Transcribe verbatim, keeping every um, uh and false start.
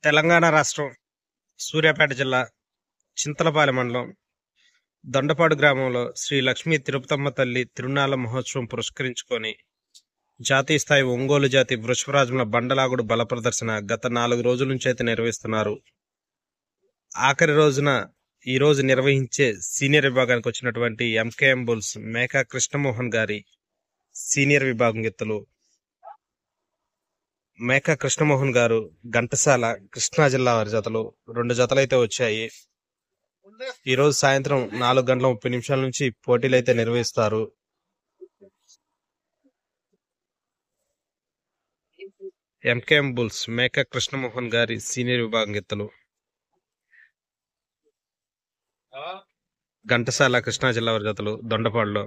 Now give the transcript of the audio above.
తెలంగాణ రాష్ట్రం సూర్యాపేట జిల్లా చింతలపాలెం మండలం దొండపాడు గ్రామంలో శ్రీ లక్ష్మీ తిరుపతమ్మ తల్లి తిరునాళ్ల మహోత్సవం పురస్కరించుకొని జాతీయ స్థాయి ఒంగోలు జాతి వృషభరాజుల బండలాగుడు బల ప్రదర్శన గత నాలుగు రోజుల నుంచి అయితే నిర్వహిస్తున్నారు. ఆఖరి రోజున ఈ రోజు నిర్వహించే సీనియర్ విభాగానికి వచ్చినటువంటి ఎంకేఎం బుల్స్ మేకా కృష్ణమోహన్ గారి సీనియర్ విభాగం ఎత్తులు మేకా కృష్ణమోహన్ గారు ఘంటసాల కృష్ణా జిల్లా వారి జతలు రెండు జతలైతే వచ్చాయి. ఈ రోజు సాయంత్రం నాలుగు గంటల ముప్పై నిమిషాల నుంచి పోటీలు అయితే నిర్వహిస్తారు. ఎంకేఎం బుల్స్ మేకా కృష్ణమోహన్ గారి సీనియర్ విభాగం ఎత్తులు ఘంటసాల కృష్ణా జిల్లా వారి జతలు దొండపాడులో